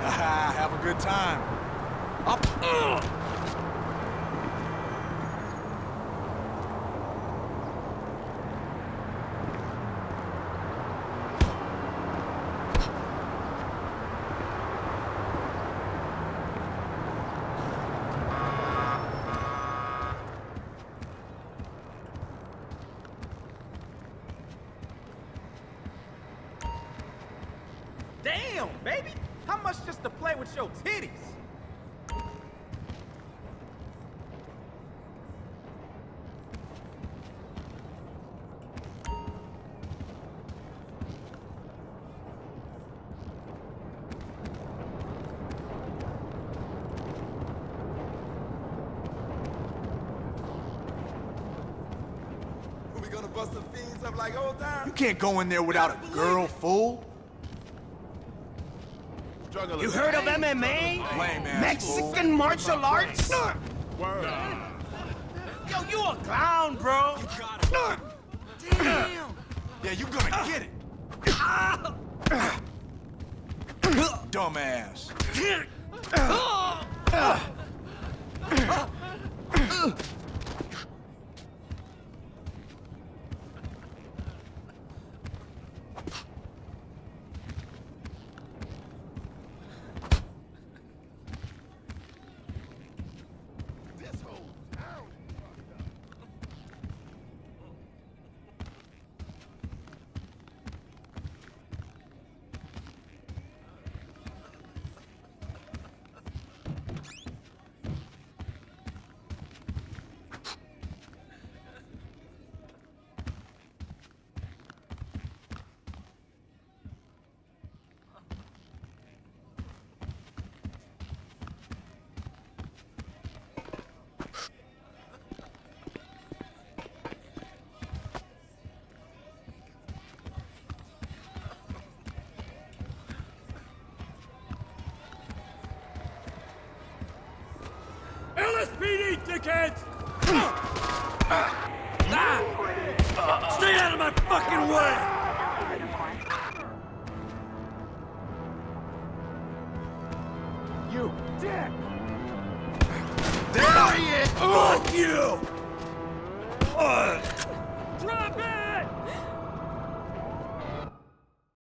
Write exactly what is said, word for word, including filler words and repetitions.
Have a good time. Up. Ugh. Damn, baby! How much just to play with your titties? We gonna bust some fiends up like old times? You can't go in there without a girl, fool. You heard of M M A? Lame ass Mexican fool. martial arts? Word. Yo, you a clown, bro. Damn! Yeah, you gonna get it. Dumbass. L S P D, dickheads! Stay out of my fucking way! You dick! There he is! Fuck you! Ugh. Drop it!